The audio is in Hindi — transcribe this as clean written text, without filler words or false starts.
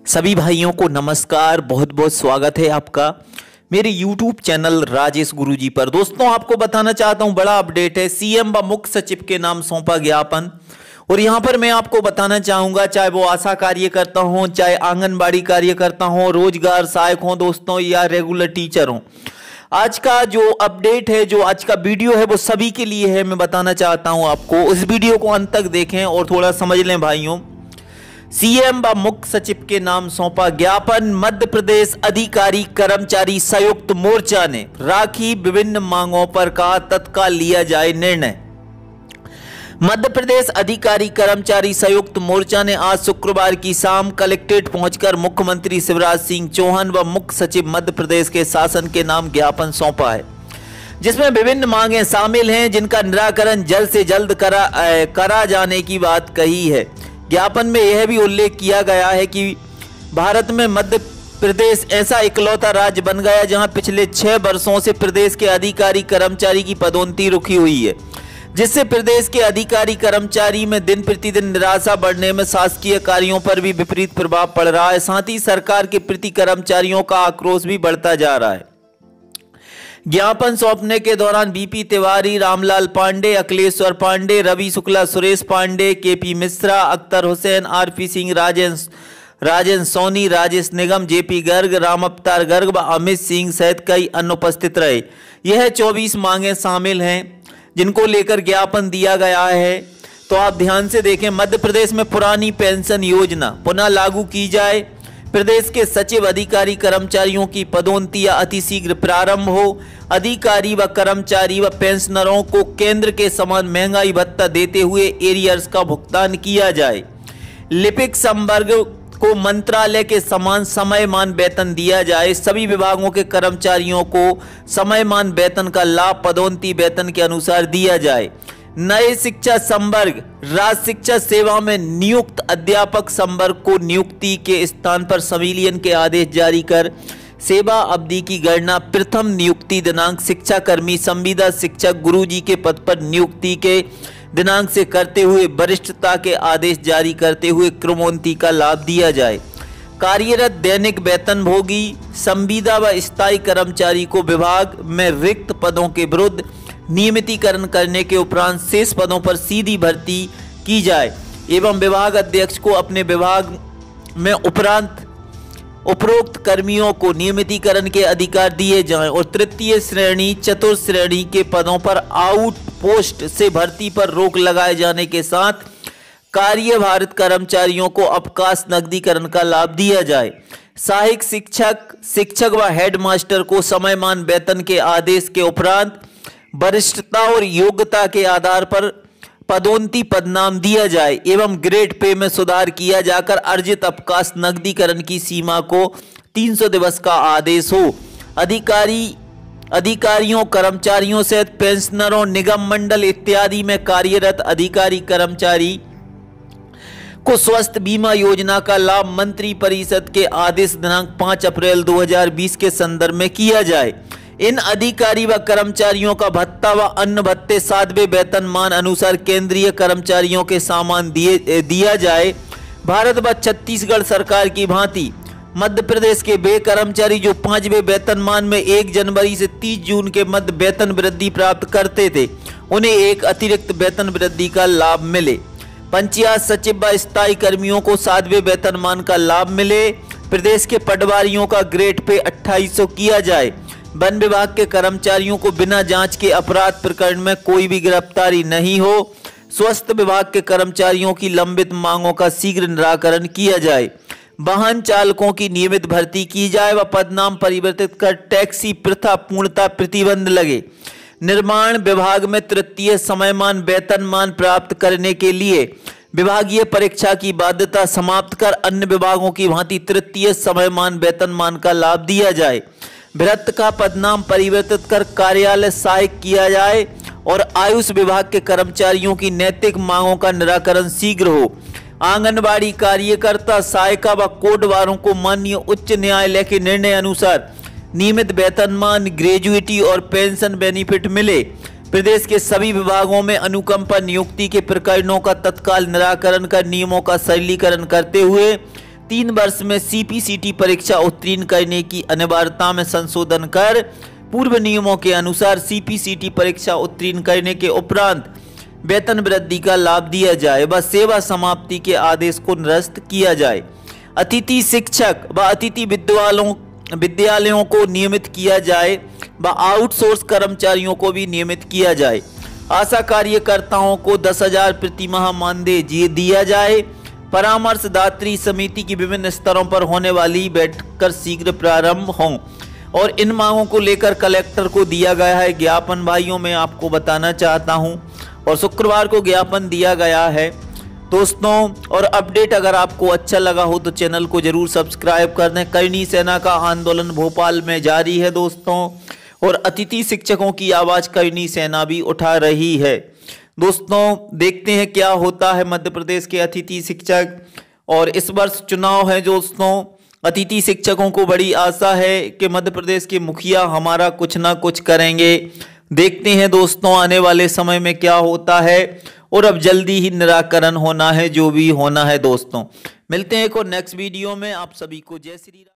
सभी भाइयों को नमस्कार। बहुत बहुत स्वागत है आपका मेरे YouTube चैनल राजेश गुरुजी पर। दोस्तों, आपको बताना चाहता हूं, बड़ा अपडेट है। सीएम व मुख्य सचिव के नाम सौंपा ज्ञापन। और यहां पर मैं आपको बताना चाहूंगा, चाहे वो आशा कार्यकर्ता हो, चाहे आंगनबाड़ी कार्यकर्ता हो, रोजगार सहायक हो दोस्तों, या रेगुलर टीचर हो, आज का जो अपडेट है, जो आज का वीडियो है, वो सभी के लिए है। मैं बताना चाहता हूं आपको, इस वीडियो को अंत तक देखें और थोड़ा समझ लें भाइयों। सीएम व मुख्य सचिव के नाम सौंपा ज्ञापन। मध्य प्रदेश अधिकारी कर्मचारी संयुक्त मोर्चा ने राखी विभिन्न मांगों पर, कहा तत्काल लिया जाए निर्णय। मध्य प्रदेश अधिकारी कर्मचारी संयुक्त मोर्चा ने आज शुक्रवार की शाम कलेक्ट्रेट पहुंचकर मुख्यमंत्री शिवराज सिंह चौहान व मुख्य सचिव मध्य प्रदेश के शासन के नाम ज्ञापन सौंपा है, जिसमें विभिन्न मांगें शामिल हैं, जिनका निराकरण जल्द से जल्द करा जाने की बात कही है। ज्ञापन में यह भी उल्लेख किया गया है कि भारत में मध्य प्रदेश ऐसा इकलौता राज्य बन गया जहां पिछले 6 वर्षों से प्रदेश के अधिकारी कर्मचारी की पदोन्नति रुकी हुई है, जिससे प्रदेश के अधिकारी कर्मचारी में दिन प्रतिदिन निराशा बढ़ने में शासकीय कार्यों पर भी विपरीत प्रभाव पड़ रहा है। साथ ही सरकार के प्रति कर्मचारियों का आक्रोश भी बढ़ता जा रहा है। ज्ञापन सौंपने के दौरान BP Tiwari, Ramlal Pande, Akhileshwar Pande, Ravi Shukla, Suresh Pande, KP Mishra, Akhtar Hussain, RP Singh, Rajendra Soni, Rajesh Nigam, JP Garg, Ram Avtar Garg व अमित सिंह सहित कई अन्य उपस्थित रहे। यह 24 मांगें शामिल हैं जिनको लेकर ज्ञापन दिया गया है। तो आप ध्यान से देखें। मध्य प्रदेश में पुरानी पेंशन योजना पुनः लागू की जाए। प्रदेश के सचिव अधिकारी कर्मचारियों की पदोन्नति अतिशीघ्र प्रारंभ हो। अधिकारी व कर्मचारी व पेंशनरों को केंद्र के समान महंगाई भत्ता देते हुए एरियर्स का भुगतान किया जाए। लिपिक संवर्ग को मंत्रालय के समान समयमान वेतन दिया जाए। सभी विभागों के कर्मचारियों को समयमान वेतन का लाभ पदोन्नति वेतन के अनुसार दिया जाए। नए शिक्षा संवर्ग राज्य शिक्षा सेवा में नियुक्त अध्यापक संवर्ग को नियुक्ति के स्थान पर संविलियन के आदेश जारी कर सेवा अवधि की गणना प्रथम नियुक्ति दिनांक शिक्षाकर्मी संविदा शिक्षक गुरुजी के पद पर नियुक्ति के दिनांक से करते हुए वरिष्ठता के आदेश जारी करते हुए क्रमोन्नति का लाभ दिया जाए। कार्यरत दैनिक वेतनभोगी संविदा व स्थायी कर्मचारी को विभाग में रिक्त पदों के विरुद्ध नियमितीकरण करने के उपरांत शेष पदों पर सीधी भर्ती की जाए एवं विभाग अध्यक्ष को अपने विभाग में उपरोक्त कर्मियों को नियमितीकरण के अधिकार दिए जाएं और तृतीय श्रेणी चतुर्थ श्रेणी के पदों पर आउटपोस्ट से भर्ती पर रोक लगाए जाने के साथ कार्यभारित कर्मचारियों को अवकाश नकदीकरण का लाभ दिया जाए। सहायक शिक्षक व हेडमास्टर को समयमान वेतन के आदेश के उपरांत वरिष्ठता और योग्यता के आधार पर पदोन्नति पदनाम दिया जाए एवं ग्रेड पे में सुधार किया जाकर अर्जित अवकाश नकदीकरण की सीमा को 300 दिवस का आदेश हो। अधिकारियों कर्मचारियों से पेंशनरों निगम मंडल इत्यादि में कार्यरत अधिकारी कर्मचारी को स्वास्थ्य बीमा योजना का लाभ मंत्री परिषद के आदेश दिनांक 5 अप्रैल 2020 के संदर्भ में किया जाए। इन अधिकारी व कर्मचारियों का भत्ता व अन्य भत्ते 7वें वेतनमान अनुसार केंद्रीय कर्मचारियों के समान दिया जाए। भारत व छत्तीसगढ़ सरकार की भांति मध्य प्रदेश के वे कर्मचारी जो 5वें वेतनमान में 1 जनवरी से 30 जून के मध्य वेतन वृद्धि प्राप्त करते थे, उन्हें एक अतिरिक्त वेतन वृद्धि का लाभ मिले। पंचायत सचिव व स्थायी कर्मियों को 7वें वेतनमान का लाभ मिले। प्रदेश के पटवारियों का ग्रेड पे 2800 किया जाए। वन विभाग के कर्मचारियों को बिना जांच के अपराध प्रकरण में कोई भी गिरफ्तारी नहीं हो। स्वास्थ्य विभाग के कर्मचारियों की लंबित मांगों का शीघ्र निराकरण किया जाए। वाहन चालकों की नियमित भर्ती की जाए व पदनाम परिवर्तित कर टैक्सी प्रथा पूर्णतः प्रतिबंध लगे। निर्माण विभाग में तृतीय समयमान वेतनमान प्राप्त करने के लिए विभागीय परीक्षा की बाध्यता समाप्त कर अन्य विभागों की भांति तृतीय समयमान वेतनमान का लाभ दिया जाए। भृत्य का पदनाम परिवर्तित कर कार्यालय सहायक किया जाए और आयुष विभाग के कर्मचारियों की नैतिक मांगों का निराकरण शीघ्र हो। आंगनबाड़ी कार्यकर्ता सहायिका व कोटवारों को माननीय उच्च न्यायालय के निर्णय अनुसार नियमित वेतनमान, ग्रेजुएटी और पेंशन बेनिफिट मिले। प्रदेश के सभी विभागों में अनुकंपा नियुक्ति के प्रकरणों का तत्काल निराकरण कर नियमों का सरलीकरण करते हुए 3 वर्ष में CPCT परीक्षा उत्तीर्ण करने की अनिवार्यता में संशोधन कर पूर्व नियमों के अनुसार CPCT परीक्षा उत्तीर्ण करने के उपरांत वेतन वृद्धि का लाभ दिया जाए व सेवा समाप्ति के आदेश को निरस्त किया जाए। अतिथि शिक्षक व अतिथि विद्यालयों को नियमित किया जाए व आउटसोर्स कर्मचारियों को भी नियमित किया जाए। आशा कार्यकर्ताओं को 10,000 प्रति माह मानदेय दिया जाए। परामर्शदात्री समिति की विभिन्न स्तरों पर होने वाली बैठक शीघ्र प्रारंभ हों और इन मांगों को लेकर कलेक्टर को दिया गया है ज्ञापन। भाइयों मैं आपको बताना चाहता हूं और शुक्रवार को ज्ञापन दिया गया है दोस्तों। और अपडेट अगर आपको अच्छा लगा हो तो चैनल को जरूर सब्सक्राइब कर दें। करणी सेना का आंदोलन भोपाल में जारी है दोस्तों और अतिथि शिक्षकों की आवाज करणी सेना भी उठा रही है दोस्तों। देखते हैं क्या होता है मध्य प्रदेश के अतिथि शिक्षक। और इस वर्ष चुनाव है दोस्तों। अतिथि शिक्षकों को बड़ी आशा है कि मध्य प्रदेश के मुखिया हमारा कुछ ना कुछ करेंगे। देखते हैं दोस्तों आने वाले समय में क्या होता है और अब जल्दी ही निराकरण होना है जो भी होना है दोस्तों। मिलते हैं एक और नेक्स्ट वीडियो में। आप सभी को जय श्री राम।